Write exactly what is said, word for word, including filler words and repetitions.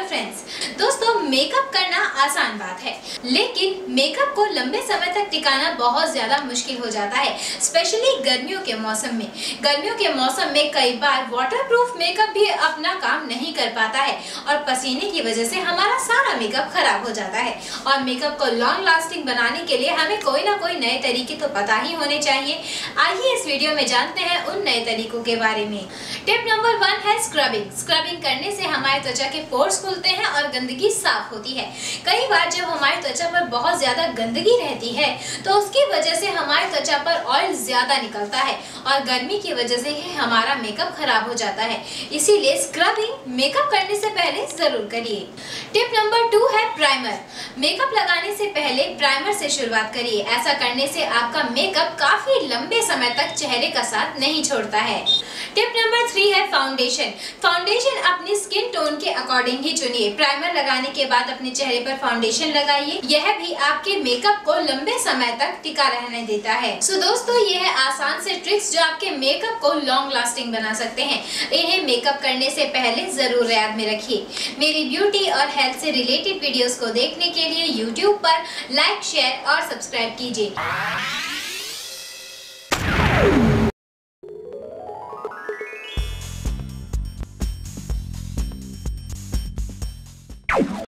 Friends, दोस्तों makeup करना आसान बात है, लेकिन मेकअप को लंबे समय तक टिकाना बहुत ज्यादा मुश्किल हो जाता है, स्पेशली गर्मियों के मौसम में। गर्मियों के मौसम में कई बार वाटरप्रूफ मेकअप भी अपना काम नहीं कर पाता है और पसीने की वजह से हमारा सारा मेकअप खराब हो जाता है। और मेकअप को लॉन्ग लास्टिंग बनाने के लिए हमें कोई ना कोई नए तरीके तो पता ही होने चाहिए। आइए इस वीडियो में जानते हैं उन नए तरीकों के बारे में। टिप नंबर वन है स्क्रबिंग। स्क्रबिंग करने से हमारे त्वचा के पोर्स खुलते हैं और गंदगी साफ होती है। कई बार जब हमारी त्वचा पर बहुत ज्यादा गंदगी रहती है तो उसकी वजह से हमारी त्वचा पर ऑयल ज्यादा निकलता है और गर्मी की वजह से ही हमारा मेकअप खराब हो जाता है। इसीलिए स्क्रबिंग मेकअप करने से पहले जरूर करिए। टिप नंबर टू है प्राइमर। मेकअप लगाने से पहले प्राइमर से शुरुआत करिए। ऐसा करने से आपका मेकअप काफी लंबे समय तक चेहरे का साथ नहीं छोड़ता है। टिप नंबर थ्री है फाउंडेशन। फाउंडेशन अपनी स्किन टोन के अकॉर्डिंग ही चुनिए। प्राइमर लगाने के बाद अपने चेहरे पर फाउंडेशन लगाइए। यह भी आपके मेकअप को लंबे समय तक टिका रहने देता है। सो दोस्तों, ये है आसान से ट्रिक्स जो आपके मेकअप को लॉन्ग लास्टिंग बना सकते हैं। इन्हें मेकअप करने से पहले जरूर याद में रखिए। मेरी ब्यूटी और हेल्थ से रिलेटेड वीडियोस को देखने के लिए यूट्यूब पर लाइक, शेयर और सब्सक्राइब कीजिए।